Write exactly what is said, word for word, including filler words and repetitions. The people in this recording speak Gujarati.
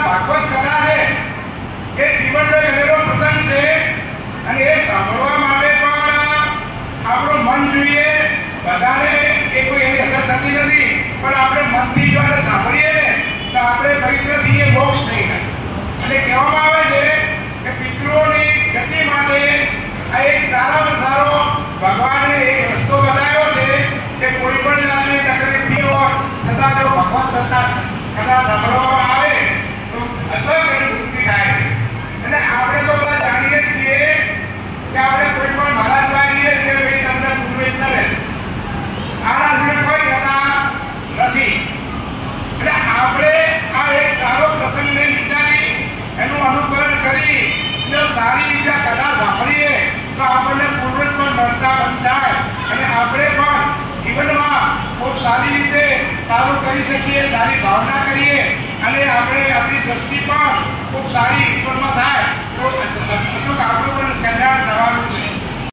ભાગવત કથા છે એ જીવનનો બનેલો પ્રસંગ છે અને એ સાંભળવા માટે પણ આપણું મન જોઈએ. બધાને એ કોઈ એની અસર થતી નથી, પણ આપણે મનથી જો આને સાંભળીએ ને તો આપણે પવિત્ર થઈએ, મોક્ષ થઈ જાય. અને કહેવામાં આવે છે કે પિતૃઓની ગતિ માટે આ એક સારામાં સારો ભગવાને એક રસ્તો બતાવ્યો છે કે કોઈ પણ જાતની તકલીફ થઈ હોય છતાં જો ભગવત સત્તા કદાચ સાંભળવામાં આવે તો અસર એની મુક્તિ થાય છે. અને આપણે તો બધા જાણીએ જ છીએ કે આપણે કોઈ પણ મહારાજ વાળીએ કે ભાઈ તમને પૂર્વેજ ન રહે, આના સિવાય કોઈ કથા નથી. એટલે આપણે આ એક સારો પ્રસંગને વિચારી એનું અનુકરણ કરી જો સારી રીતે કથા સાંભળીએ તો આપણને પૂર્વજ પણ નડતા બંધ થાય અને આપણે પણ જીવનમાં ખૂબ સારી રીતે સારું કરી શકીએ, સારી ભાવના કરીએ અને આપણે આપણી દ્રષ્ટિ પણ